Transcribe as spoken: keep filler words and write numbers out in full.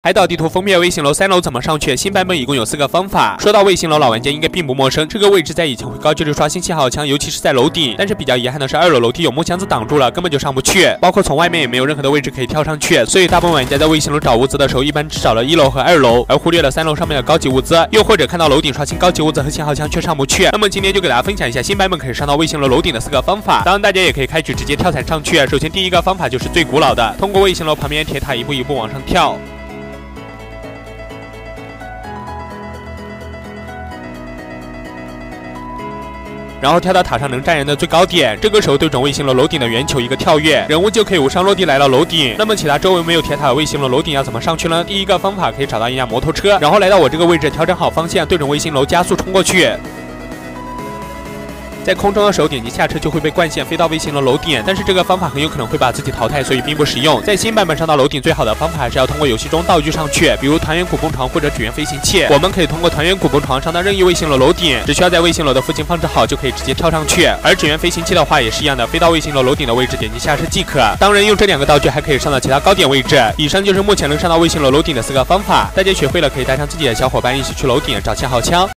海岛地图封面卫星楼三楼怎么上去？新版本一共有四个方法。说到卫星楼，老玩家应该并不陌生，这个位置在以前会高级的刷新信号墙，尤其是在楼顶。但是比较遗憾的是，二楼楼梯有木箱子挡住了，根本就上不去，包括从外面也没有任何的位置可以跳上去。所以大部分玩家在卫星楼找物资的时候，一般只找了一楼和二楼，而忽略了三楼上面的高级物资，又或者看到楼顶刷新高级物资和信号墙却上不去。那么今天就给大家分享一下新版本可以上到卫星楼楼顶的四个方法，当然大家也可以开局直接跳伞上去。首先第一个方法就是最古老的，通过卫星楼旁边铁塔一步一步往上跳。 然后跳到塔上能站人的最高点，这个时候对准卫星楼楼顶的圆球一个跳跃，人物就可以无伤落地来到楼顶。那么其他周围没有铁塔的卫星楼楼顶要怎么上去呢？第一个方法可以找到一辆摩托车，然后来到我这个位置，调整好方向，对准卫星楼加速冲过去。 在空中的时候点击下车就会被惯线飞到卫星楼楼顶，但是这个方法很有可能会把自己淘汰，所以并不实用。在新版本上到楼顶最好的方法还是要通过游戏中道具上去，比如团圆鼓蹦床或者指圆飞行器。我们可以通过团圆鼓蹦床上到任意卫星楼楼顶，只需要在卫星楼的附近放置好就可以直接跳上去。而指圆飞行器的话也是一样的，飞到卫星楼楼顶的位置点击下车即可。当然用这两个道具还可以上到其他高点位置。以上就是目前能上到卫星楼楼顶的四个方法，大家学会了可以带上自己的小伙伴一起去楼顶找信号枪。